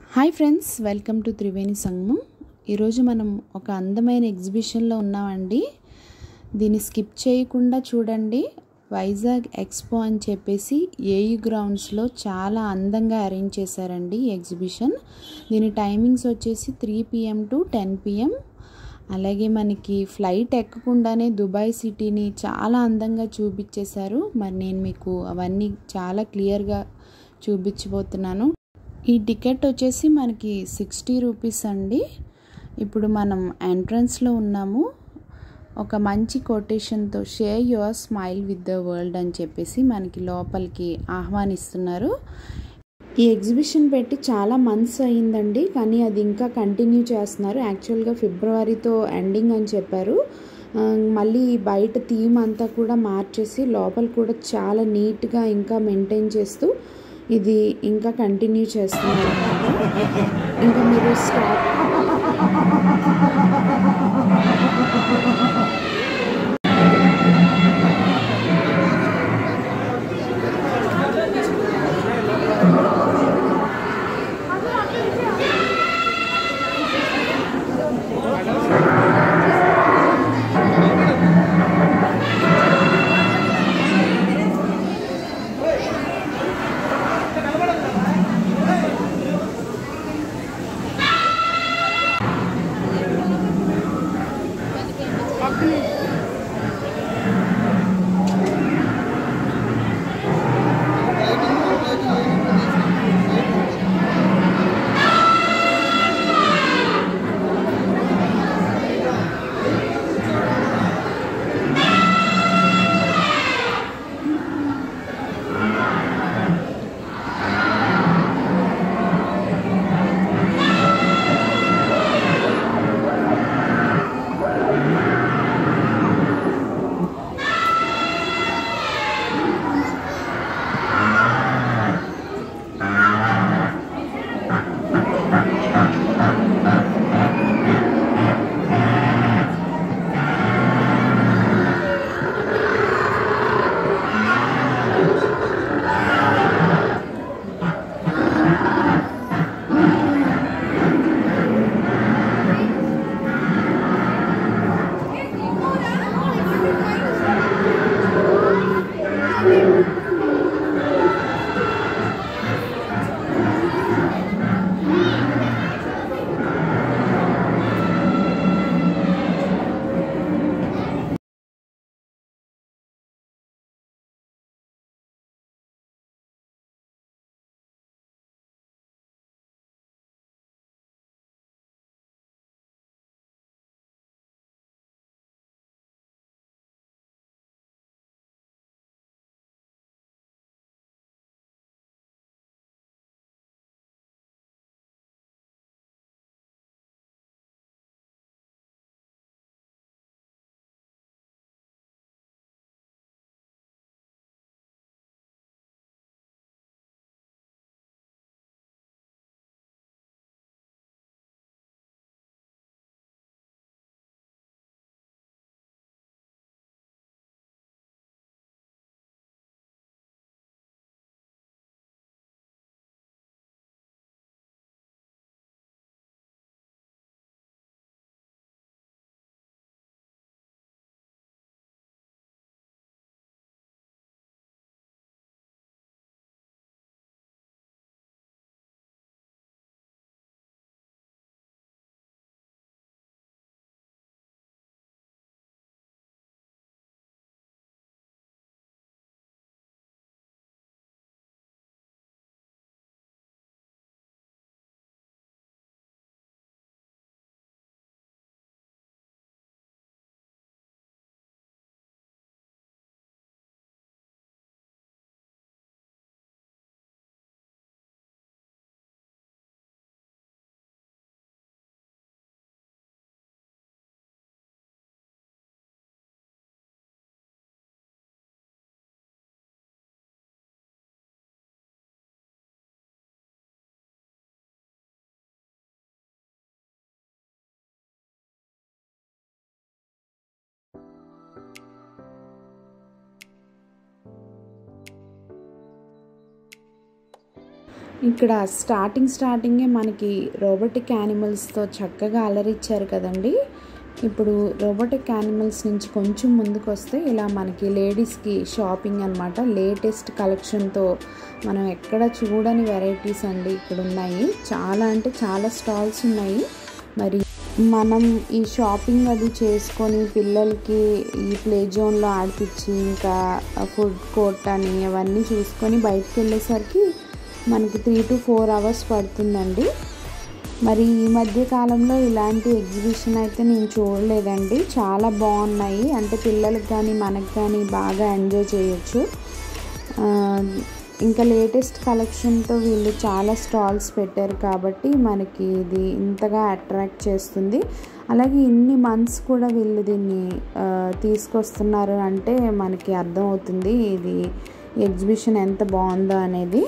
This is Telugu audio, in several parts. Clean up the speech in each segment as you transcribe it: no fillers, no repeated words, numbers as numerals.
Hi friends, welcome to Triveni Sangamam. ఈరోజు మనం ఒక అందమైన ఎగ్జిబిషన్లో ఉన్నామండి. దీన్ని స్కిప్ చేయకుండా చూడండి. వైజాగ్ ఎక్స్పో అని చెప్పేసి గ్రౌండ్స్లో చాలా అందంగా అరేంజ్ చేశారండి ఈ ఎగ్జిబిషన్. దీని టైమింగ్స్ వచ్చేసి 3 PM టు 10 PM. అలాగే మనకి ఫ్లైట్ ఎక్కకుండానే దుబాయ్ సిటీని చాలా అందంగా చూపించేశారు. మరి నేను మీకు అవన్నీ చాలా క్లియర్గా చూపించబోతున్నాను. ఈ టికెట్ వచ్చేసి మనకి 60 రూపీస్ అండి. ఇప్పుడు మనం ఎంట్రన్స్లో ఉన్నాము. ఒక మంచి కొటేషన్తో share your smile with the world అని చెప్పేసి మనకి లోపలికి ఆహ్వానిస్తున్నారు. ఈ ఎగ్జిబిషన్ పెట్టి చాలా మంత్స్ అయ్యిందండి, కానీ అది ఇంకా కంటిన్యూ చేస్తున్నారు. యాక్చువల్గా ఫిబ్రవరితో ఎండింగ్ అని చెప్పారు. మళ్ళీ బయట థీమ్ అంతా కూడా మార్చేసి లోపల కూడా చాలా నీట్గా ఇంకా మెయింటైన్ చేస్తూ ఇది ఇంకా కంటిన్యూ చేస్తున్నారు. ఇంకా మీరు స్టార్ట్ ఇక్కడ స్టార్టింగే మనకి రోబోటిక్ యానిమల్స్తో చక్కగా అలరిచ్చారు కదండి. ఇప్పుడు రోబోటిక్ యానిమల్స్ నుంచి కొంచెం ముందుకు వస్తే ఇలా మనకి లేడీస్కి షాపింగ్ అనమాట. లేటెస్ట్ కలెక్షన్తో మనం ఎక్కడ చూడని వెరైటీస్ అండి ఇక్కడ ఉన్నాయి. చాలా అంటే చాలా స్టాల్స్ ఉన్నాయి. మరి మనం ఈ షాపింగ్ అది చేసుకొని పిల్లలకి ఈ ప్లే జోన్లో ఆడిపించి ఇంకా ఫుడ్ కోర్ట్ అని అవన్నీ చూసుకొని బయటకు వెళ్ళేసరికి మనకి 3 to 4 hours పడుతుందండి. మరి ఈ మధ్య కాలంలో ఇలాంటి ఎగ్జిబిషన్ అయితే నేను చూడలేదండి. చాలా బాగున్నాయి. అంటే పిల్లలకు కానీ మనకు కానీ బాగా ఎంజాయ్ చేయొచ్చు. ఇంకా లేటెస్ట్ కలెక్షన్తో వీళ్ళు చాలా స్టాల్స్ పెట్టారు కాబట్టి మనకి ఇది ఇంతగా అట్రాక్ట్ చేస్తుంది. అలాగే ఇన్ని మంత్స్ కూడా వీళ్ళు దీన్ని తీసుకొస్తున్నారు అంటే మనకి అర్థమవుతుంది ఇది ఎగ్జిబిషన్ ఎంత బాగుందో అనేది.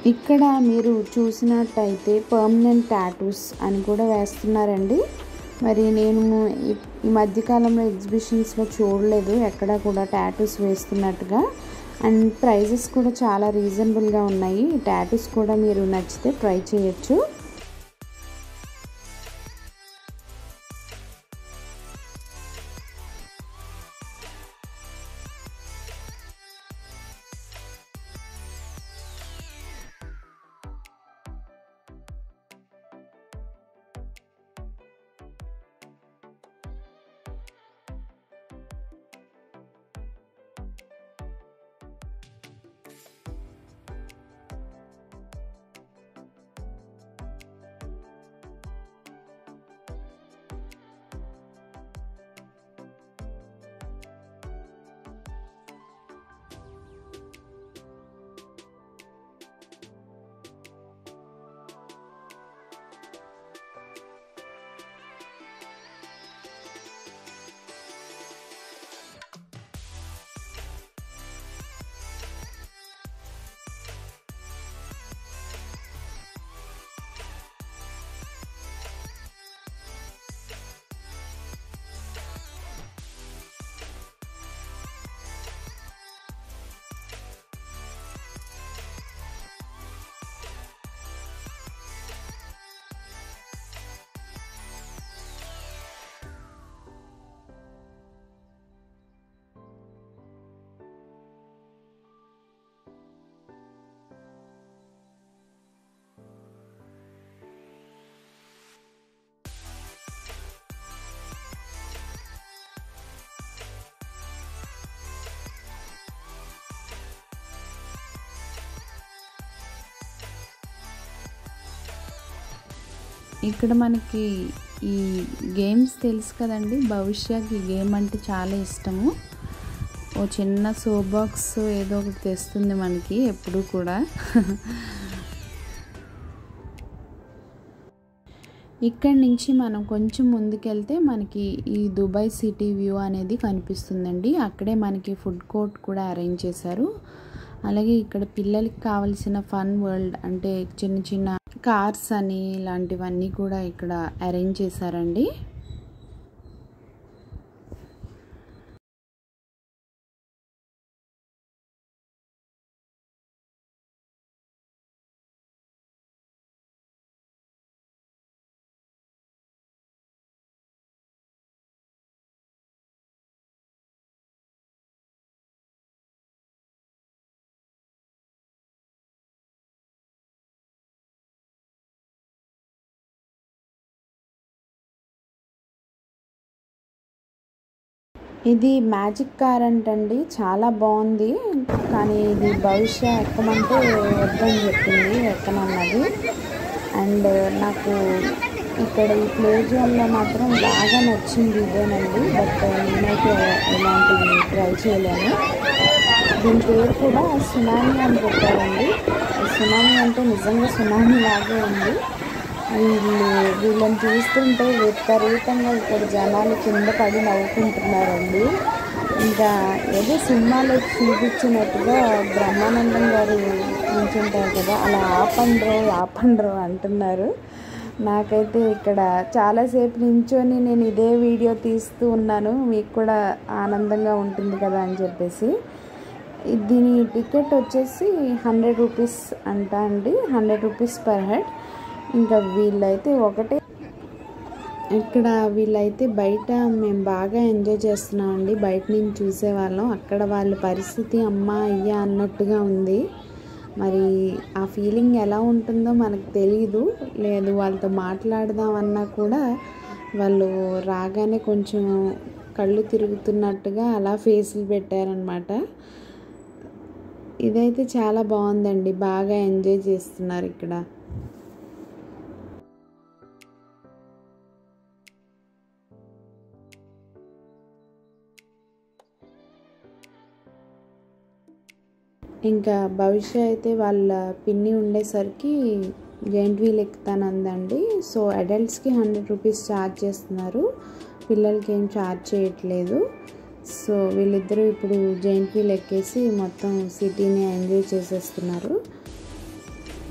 ఇక్కడ మీరు చూసినట్టయితే పర్మనెంట్ టాటూస్ అని కూడా వేస్తున్నారండి. మరి నేను ఈ మధ్యకాలంలో ఎగ్జిబిషన్స్లో చూడలేదు ఎక్కడ కూడా టాటూస్ వేస్తున్నట్టుగా. అండ్ ప్రైజెస్ కూడా చాలా రీజనబుల్గా ఉన్నాయి. టాటూస్ కూడా మీరు నచ్చితే ట్రై చేయొచ్చు. ఇక్కడ మనకి ఈ గేమ్స్ తెలుసు కదండి. భవిష్యత్ ఈ గేమ్ అంటే చాలా ఇష్టము. ఓ చిన్న సో బాక్స్ ఏదో ఒకటి తెస్తుంది మనకి ఎప్పుడు కూడా. ఇక్కడ నుంచి మనం కొంచెం ముందుకెళ్తే మనకి ఈ దుబాయ్ సిటీ వ్యూ అనేది కనిపిస్తుందండి. అక్కడే మనకి ఫుడ్ కోర్ట్ కూడా అరేంజ్ చేశారు. అలాగే ఇక్కడ పిల్లలకి కావాల్సిన ఫన్ వరల్డ్ అంటే చిన్న చిన్న కార్స్ అని ఇలాంటివన్నీ కూడా ఇక్కడ అరేంజ్ చేశారండి. ఇది మ్యాజిక్ కార్ అంటండి, చాలా బాగుంది. కానీ ఇది భవిష్య ఎక్కమంటే వద్దని చెప్పింది, ఎక్కనన్నది. అండ్ నాకు ఇక్కడ ఈ ప్లే జోన్లో మాత్రం బాగా నచ్చింది ఇదేనండి. బట్ నేనైతే ఇలాంటివి ట్రై చేయలేను. దీని పేరు కూడా సునామీ అని పెట్టారండి. సునామీ అంటే నిజంగా సునామీ లాగే ఉంది. వీళ్ళని చూస్తుంటే విపరీతంగా ఇక్కడ జనాలు కింద పడి నవ్వుకుంటున్నారండి. ఇంకా ఏదో సినిమాలో చూపించినట్టుగా బ్రహ్మానందం గారు నిల్చుంటారు కదా, అలా ఆపండ్రో అంటున్నారు. నాకైతే ఇక్కడ చాలాసేపు నించొని నేను ఇదే వీడియో తీస్తూ ఉన్నాను, మీకు కూడా ఆనందంగా ఉంటుంది కదా అని చెప్పేసి. దీని టికెట్ వచ్చేసి 100 రూపీస్ అంట అండి, 100 రూపీస్ పర్ హెడ్. ఇంకా వీళ్ళైతే వీళ్ళైతే బయట మేము బాగా ఎంజాయ్ చేస్తున్నామండి. బయట నుంచి చూసేవాళ్ళం, అక్కడ వాళ్ళ పరిస్థితి అమ్మ అయ్యా అన్నట్టుగా ఉంది. మరి ఆ ఫీలింగ్ ఎలా ఉంటుందో మనకు తెలీదు. లేదు వాళ్ళతో మాట్లాడదామన్నా కూడా వాళ్ళు రాగానే కొంచెం కళ్ళు తిరుగుతున్నట్టుగా అలా ఫేసులు పెట్టారనమాట. ఇదైతే చాలా బాగుందండి, బాగా ఎంజాయ్ చేస్తున్నారు ఇక్కడ. ఇంకా భవిష్య అయితే వాళ్ళ పిన్ని ఉండేసరికి జైంట్ వీల్ ఎక్కుతానందండి. సో అడల్ట్స్కి 100 రూపీస్ ఛార్జ్ చేస్తున్నారు, పిల్లలకి ఏం ఛార్జ్ చేయట్లేదు. సో వీళ్ళిద్దరూ ఇప్పుడు జైంట్ వీల్ ఎక్కేసి మొత్తం సిటీని ఎంజాయ్ చేసేస్తున్నారు.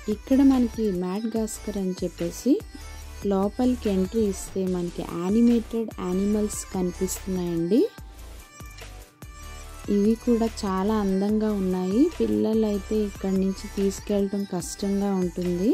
ఇక్కడ మనకి madgascar అని చెప్పేసి లోపలికి ఎంట్రీ ఇస్తే మనకి యానిమేటెడ్ యానిమల్స్ కనిపిస్తున్నాయండి. ఇవి కూడా చాలా అందంగా ఉన్నాయి. పిల్లలు అయితే ఇక్కడి నుంచి తీసుకెళ్ళడం కష్టంగా ఉంటుంది.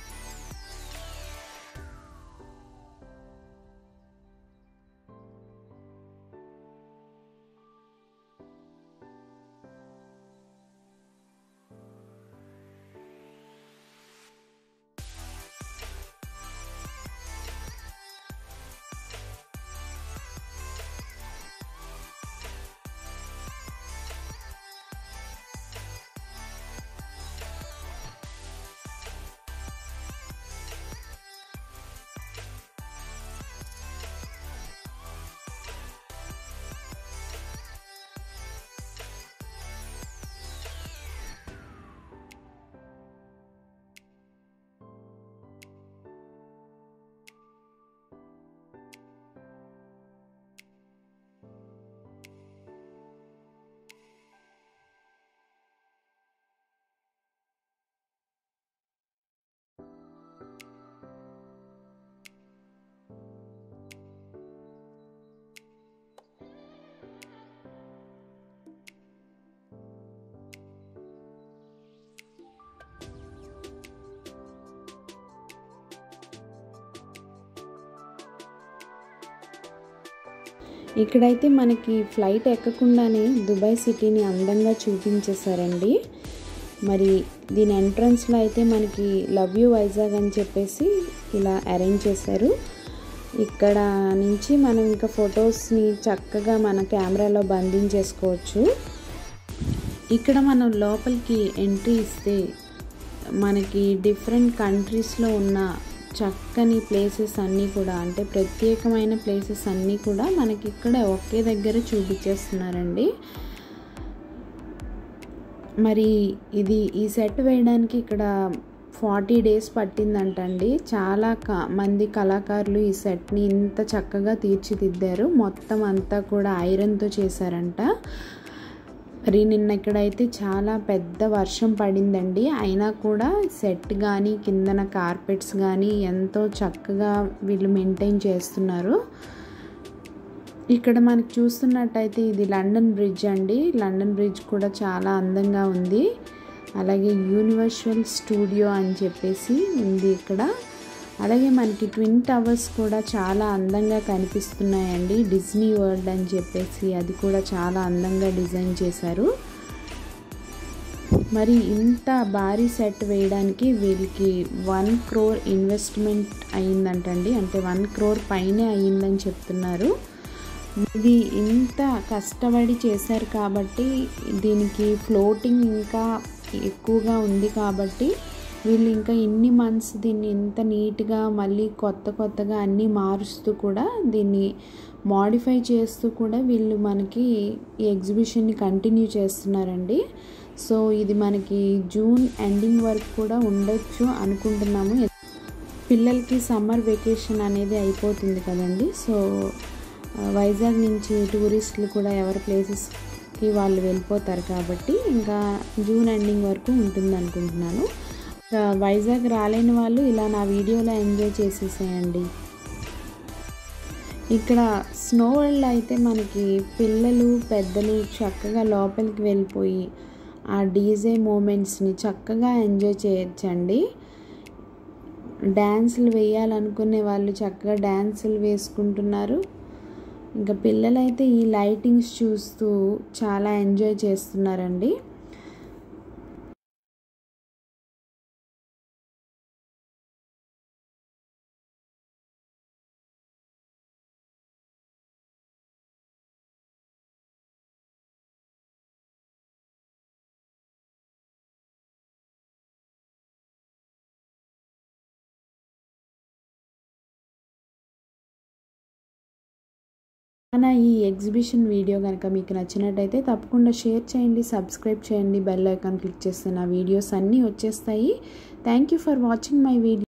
ఇక్కడైతే మనకి ఫ్లైట్ ఎక్కకుండానే దుబాయ్ సిటీని అందంగా చూపించేశారండి. మరి దీని ఎంట్రన్స్లో అయితే మనకి లవ్ యూ వైజాగ్ అని చెప్పేసి ఇలా అరేంజ్ చేశారు. ఇక్కడ నుంచి మనం ఇంకా ఫొటోస్ని చక్కగా మన కెమెరాలో బంధించేసుకోవచ్చు. ఇక్కడ మనం లోపలికి ఎంట్రీ ఇస్తే మనకి డిఫరెంట్ కంట్రీస్లో ఉన్న చక్కని ప్లేసెస్ అన్నీ కూడా, అంటే ప్రత్యేకమైన ప్లేసెస్ అన్నీ కూడా మనకి ఇక్కడ ఒకే దగ్గర చూపించేస్తున్నారండి. మరి ఈ సెట్ వేయడానికి ఇక్కడ 40 days పట్టిందంటండి. చాలా మంది కళాకారులు ఈ సెట్ని ఇంత చక్కగా తీర్చిదిద్దారు. మొత్తం అంతా కూడా ఐరన్తో చేశారంట. మరి నిన్న ఇక్కడైతే చాలా పెద్ద వర్షం పడిందండి. అయినా కూడా సెట్ కానీ కిందన కార్పెట్స్ కానీ ఎంతో చక్కగా వీళ్ళు మెయింటైన్ చేస్తున్నారు. ఇక్కడ మనకి చూస్తున్నట్టయితే ఇది లండన్ బ్రిడ్జ్ అండి. లండన్ బ్రిడ్జ్ కూడా చాలా అందంగా ఉంది. అలాగే యూనివర్సల్ స్టూడియో అని చెప్పేసి ఉంది ఇక్కడ. అలాగే మనకి ట్విన్ టవర్స్ కూడా చాలా అందంగా కనిపిస్తున్నాయండి. డిజ్నీ వరల్డ్ అని చెప్పేసి అది కూడా చాలా అందంగా డిజైన్ చేశారు. మరి ఇంత భారీ సెట్ వేయడానికి వీళ్ళకి 1 crore ఇన్వెస్ట్మెంట్ అయ్యిందంటండి. అంటే 1 crore పైనే అయ్యిందని చెప్తున్నారు. ఇది ఇంత కష్టపడి చేశారు కాబట్టి దీనికి ఫ్లోటింగ్ ఇంకా ఎక్కువగా ఉంది కాబట్టి వీళ్ళు ఇంకా ఇన్ని మంత్స్ దీన్ని ఇంత నీట్గా మళ్ళీ కొత్తగా అన్నీ మారుస్తూ కూడా దీన్ని మోడిఫై చేస్తూ కూడా వీళ్ళు మనకి ఈ ఎగ్జిబిషన్ని కంటిన్యూ చేస్తున్నారండి. సో ఇది మనకి జూన్ ఎండింగ్ వరకు కూడా ఉండొచ్చు అనుకుంటున్నాము. పిల్లలకి సమ్మర్ వెకేషన్ అనేది అయిపోతుంది కదండి. సో వైజాగ్ నుంచి టూరిస్టులు కూడా ఎవరి ప్లేసెస్కి వాళ్ళు వెళ్ళిపోతారు కాబట్టి ఇంకా జూన్ ఎండింగ్ వరకు ఉంటుంది అనుకుంటున్నాను. వైజాగ్ రాలేని వాళ్ళు ఇలా నా వీడియోలో ఎంజాయ్ చేసేసేయండి. ఇక్కడ స్నో వరల్డ్ అయితే మనకి పిల్లలు పెద్దలు చక్కగా లోపలికి వెళ్ళిపోయి ఆ డీజే మూమెంట్స్ని చక్కగా ఎంజాయ్ చేయొచ్చండి. డ్యాన్సులు వేయాలనుకునే వాళ్ళు చక్కగా డ్యాన్సులు వేసుకుంటున్నారు. ఇంకా పిల్లలైతే ఈ లైటింగ్స్ చూస్తూ చాలా ఎంజాయ్ చేస్తున్నారండి. ఈ ఎగ్జిబిషన్ వీడియో కనుక మీకు నచ్చినట్టయితే తప్పకుండా షేర్ చేయండి, సబ్స్క్రైబ్ చేయండి, బెల్ ఐకాన్ క్లిక్ చేస్తే నా వీడియోస్ అన్నీ వచ్చేస్తాయి. Thank you for watching my video.